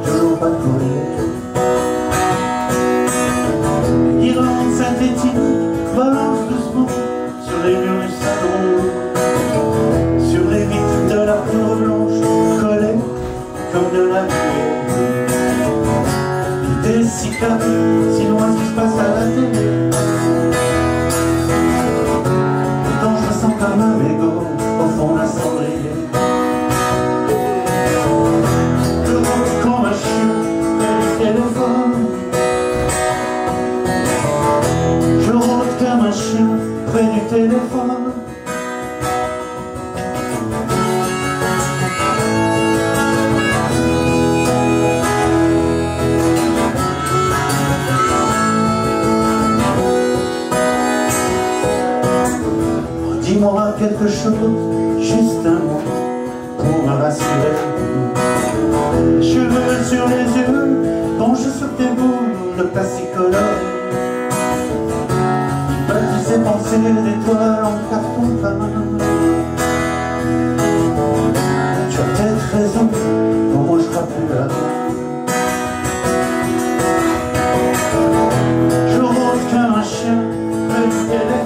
toujours pas courir. Les guirlandes synthétiques balancent doucement sur les murs du salon, sur les vitres de la tour blanche, collées comme de la buée. Tout est si calme, si loin ce qui se passe à la télé. Pourtant je me sens comme un mégot au fond d'un cendrier. Je rôde comme un chien près du téléphone. Je rôde comme un chien près du téléphone. Dis-moi quelque chose, juste un mot, pour me rassurer. Les cheveux sur les yeux, penche sur tes boules de passicologue. Il bâtit ses pensées d'étoiles en carton peint. Tu as peut-être raison, pour moi je crois plus là. Je rôde comme un chien près du téléphone.